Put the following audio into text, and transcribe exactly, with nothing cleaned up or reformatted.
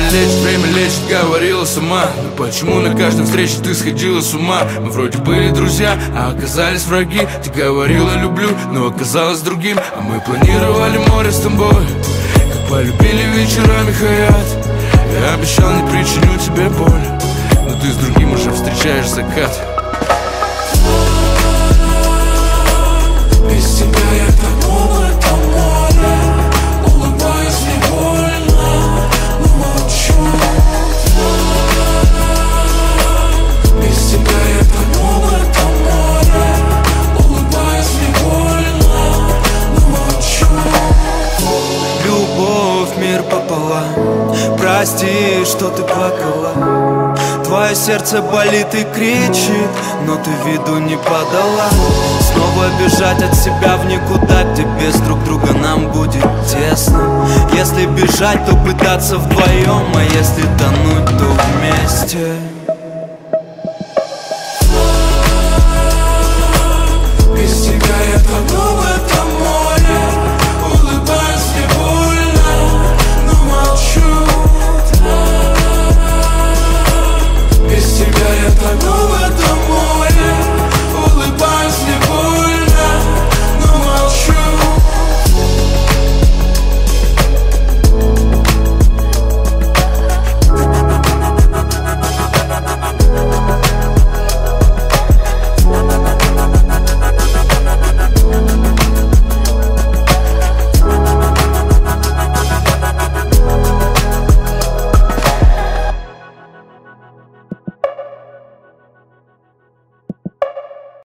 лечит, время лечит, говорила сама. Но почему на каждой встрече ты сходила с ума? Мы вроде были друзья, а оказались враги. Ты говорила люблю, но оказалось другим. А мы планировали море с тобой, как полюбили вечерами Хаят. Я обещал, не причиню тебе боль, но ты с другим уже встречаешь закат. Без тебя я тону в этом море, улыбаюсь невольно, но молчу. Без тебя я тону в этом море, улыбаюсь невольно, но молчу. Любовь, мир пополам, прости, что ты плакала. Твое сердце болит и кричит, но ты виду не подала. Снова бежать от себя в никуда, где без друг друга нам будет тесно. Если бежать, то пытаться вдвоем, а если тонуть, то вместе.